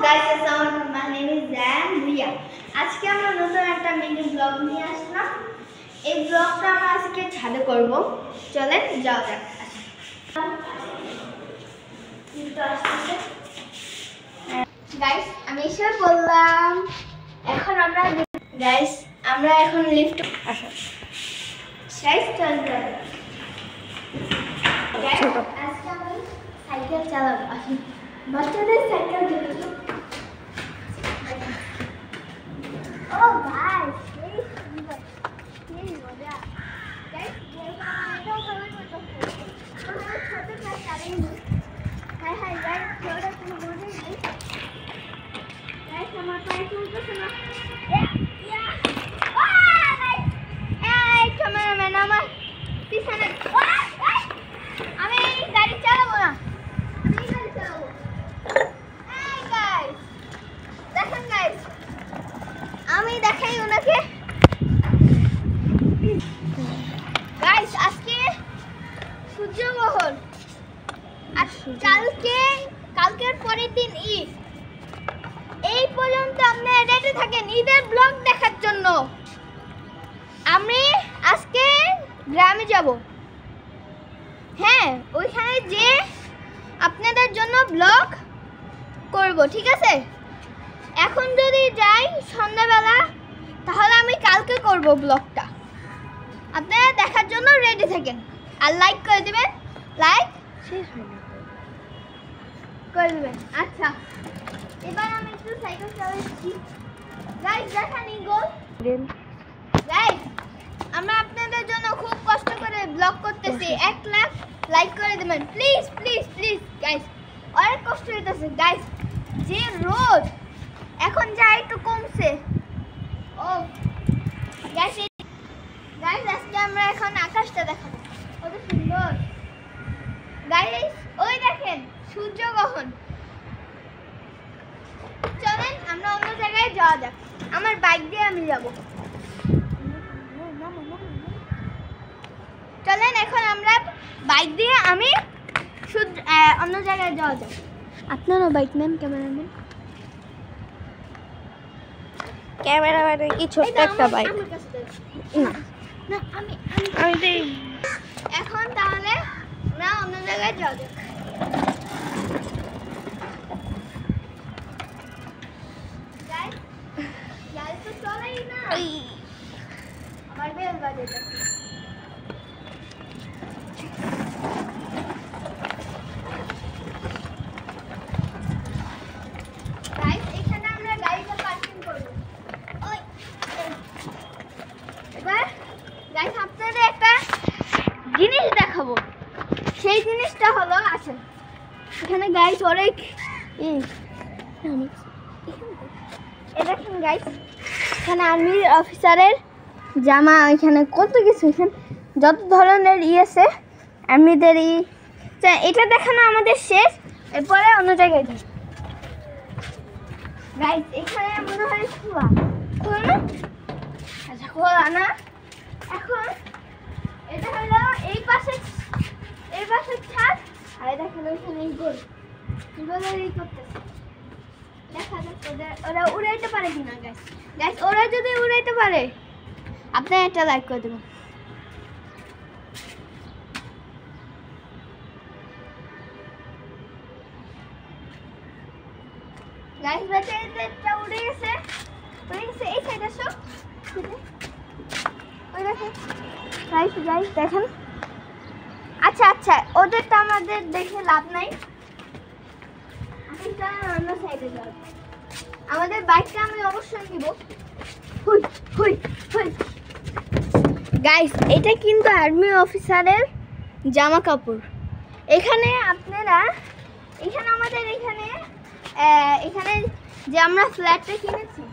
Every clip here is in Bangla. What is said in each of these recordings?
guys, assalamualaikum. My name is Zan Ria. আজকে আমরা নতুন একটা মিনি ব্লগ নিয়ে আসলাম। এই ব্লগটা আমরা আজকে ছাদে করব। চলেন যাওয়া যাক। গাইস, আমি এসে বললাম এখন আমরা এখন লিফট আসো। গাইস চল যাই। গাইস আজকে আমি সাইকেল চালাবো। আসুন বাচ্চাদের সাইকেল চালাবো। ও গাইস এই সুন্দর এই মজা। গাইস এটা ভালো করতে আমরা ছোট ক্লাস চালাই নি। হাই হাই গাইস ছোট কোনো মজা নেই। গাইস আমার পায়ে চলতেছে না। এই ক্যামেরাম্যান আমার পিছনে আমি গাড়ি চালাবো না। আমি গাড়ি চালাবো। এই গাইস দেখেন গাইস আমি দেখাই ওনাকে। গাইস আজকে সূর্যগ্রহণ আর কালকের পরের দিন ঈদ। এই পর্যন্ত আপনারা রেডি থাকেন ঈদের ব্লগ দেখার জন্য। আমি আজকে গ্রামে যাব। হ্যাঁ ওইখানে যে আপনাদের জন্য ব্লগ করব, ঠিক আছে? এখন যদি যাই সন্ধ্যাবেলা তাহলে আমি কালকে করব ব্লগটা। আপনারা দেখার জন্য রেডি থাকেন আর লাইক করে দিবেন। লাইক শেষ হয়নি করে দিবেন। আচ্ছা এবার আমি একটু সাইকেল চালাচ্ছি। গাইস দেখেন ইগল। গাইস আমরা আপনাদের জন্য খুব কষ্ট করে ব্লগ করতেছি। 1 লাখ লাইক করে দিবেন প্লিজ প্লিজ প্লিজ গাইস। অনেক কষ্ট হইতেছে গাইস, যে রোদ এখন যা একটু কমছে। ও গাইস আজকে আমরা এখন আকাশটা দেখাবো, কত সুন্দর। গাইস ওই দেখেন সূর্যগ্রহণ। চলেন আমরা অন্য জায়গায় যাওয়া যাক। আমার বাইক দিয়ে আমি যাব। চলেন এখন আমরা বাইক দিয়ে আমি অন্য জায়গায় যাওয়া যাক। আপনারও বাইক নেন ক্যামেরাম্যান। ক্যামেরাম্যান কি ছোট্ট একটা বাইক না না আমি এখন তাহলে আমরা অন্য জায়গায় যাওয়া যাক। গাড়ি তো চলেই না, আমার বেল বাজে। এখানে আমরা গাড়িটা পার্কিং করব। এবার গাইস আপনাদের একটা জিনিস দেখাবো। সেই জিনিসটা হলো আসেন এখানে গাইস অনেক দেখেন গাইস এখানে আর্মির অফিসারের জামা, এখানে কত কিছু, এখানে যত ধরনের আছে আর্মিদের এটা দেখানো আমাদের শেষ। এরপরে অন্য জায়গায় যাই। গাইস এখানে মনে হয় খোলা খোলা, আচ্ছা খোলা না। এখন এটা হলো এই পাশে ছাদ, আর দেখেন ওইখানে ইগল করতেছে। দেখা যাক ওরা উড়াইতে পারে কিনা। গাইস ওরা যদি উড়াইতে পারে আপনারা একটা লাইক করে দেবেন। গাইস ব্যাটারিটা উড়ে গেছে এই সাইড আসো। ওই দেখেন গাইস দেখেন। আচ্ছা ওদেরটা আমাদের দেখে লাভ নাই। অন্য সাইডে যাও। আমাদের বাইকটা আমি অবশ্যই নিব। গাইস এটা কিন্তু আর্মি অফিসারের জামা কাপড়। এখানে আপনারা আমাদের এখানে যে আমরা ফ্ল্যাটটা কিনেছি,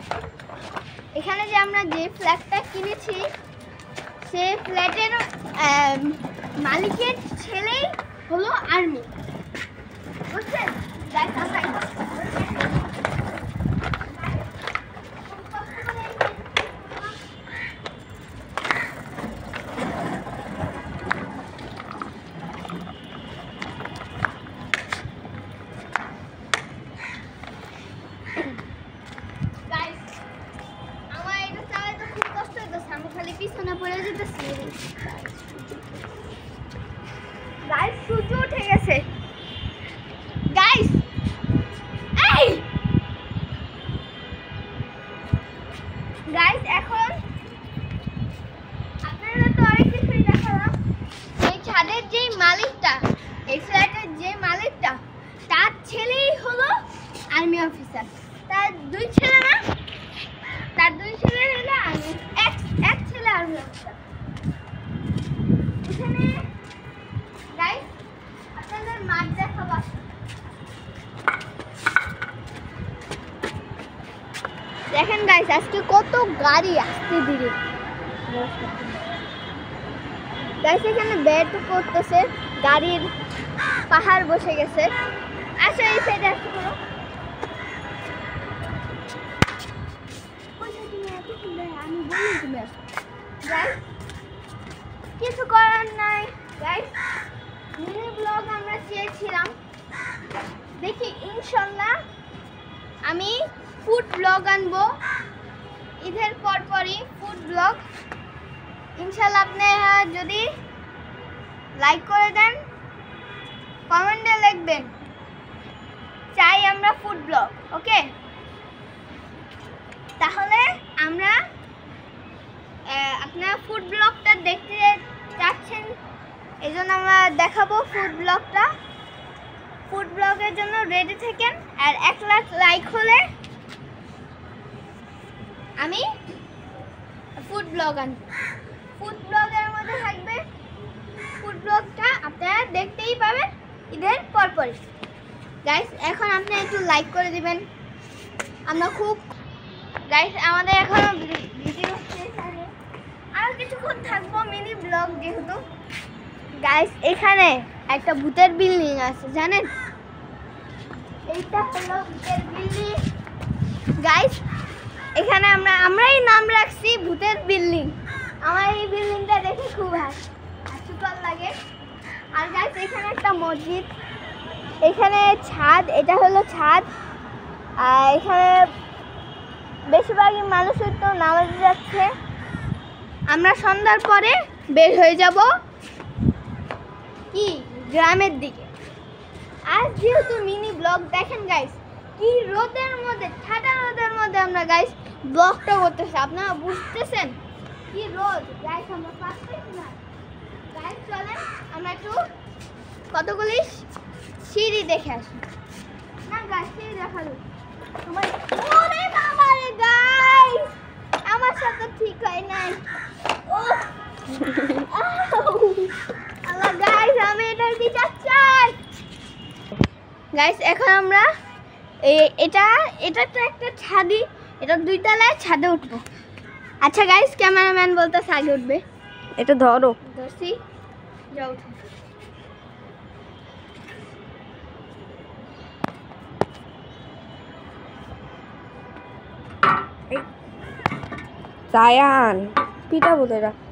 সেই ফ্ল্যাটের মালিকের ছেলেই হলো আর্মি, বুঝছেন? গাইস আমরা বলতেছি গাইস সূর্য উঠে গেছে গাইস এই গাইস এখন আপনারা তো অনেক কিছুই দেখালাম এই ছাদের যে মালিকটা এই ফ্ল্যাটের যে মালিকটা তার ছেলেই হলো আর্মি অফিসার তার দুই ছেলে না তার দুই ছেলে হলো আর্মি এক ছেলে আর্মি অফিসার এখানে গাইস আপনাদের মাঠ দেখাবো দেখেন গাইস আজকে কত গাড়ি আসতে ধীরে গাইস এখানে বেড করতেছে গাড়ির পাহাড় বসে গেছে আসো এই সাইডে আসতে করো আমি বলি তুমি আসো গাইস কিছু করার নাই গাইস মিনি ব্লগ আমরা চেয়েছিলাম দেখি ইনশাল্লাহ আমি ফুড ব্লগ আনবো ঈদের পরপরই ফুড ব্লগ ইনশাল্লাহ আপনি যদি লাইক করে দেন কমেন্টে লিখবেন চাই আমরা ফুড ব্লগ ওকে তাহলে আমরা আপনারা ফুড ব্লগটা দেখতে চাচ্ছেন এই জন্য আমরা দেখাবো ফুড ব্লগটা ফুড ব্লগের জন্য রেডি থাকেন আর 1 লাখ লাইক হলে আমি ফুড ব্লগ আনবো ফুড ব্লগের মধ্যে থাকবে ফুড ব্লগটা আপনারা দেখতেই পাবেন ঈদের পরপরই গাইস এখন আপনি একটু লাইক করে দিবেন আমরা খুব গাইস আমাদের এখনো ভিডিও শেষ হয়নি আর কিছুক্ষণ থাকবো মিনি ব্লগ যেহেতু গাইস এখানে একটা ভূতের বিল্ডিং আছে জানেন এইটা হলো ভূতের বিল্ডিং গাইস এখানে আমরাই নাম রাখছি ভূতের বিল্ডিং আমার এই বিল্ডিংটা দেখে খুব হাস্যকর লাগে আর গাইস এখানে একটা মসজিদ এখানে ছাদ এটা হলো ছাদ আর এখানে বেশিরভাগই মানুষ তো নামাজ যাচ্ছে আমরা সন্ধ্যার পরে বের হয়ে যাব কি গ্রামের দিকে আজ যেহেতু মিনি ব্লগ দেখেন গাইস কি রোদের মধ্যে ঠান্ডা রোদের মধ্যে আমরা গাইস ব্লগটা করতেছি আপনারা বুঝতেছেন কি রোদ গাইস আমরা পাচ্ছি না গাইস চলেন আমরা একটু কতগুলি সিঁড়ি দেখে আসি না গাইস সিঁড়ি দেখালো তোমার ওরে বাবা রে গাইস আমার সাথে ঠিক হয় নাই ও আল্লাহ গাইস আমি এটার বিচার চাই গাইস এখন আমরা এটা তো একটা ছাদি এটা 2 তলায় ছাদে উঠবো আচ্ছা গাইস ক্যামেরাম্যান বলতেছে আগে উঠবে এটা ধরো ধরছি যাও উঠো জায়ান পিঠা বলে রাখ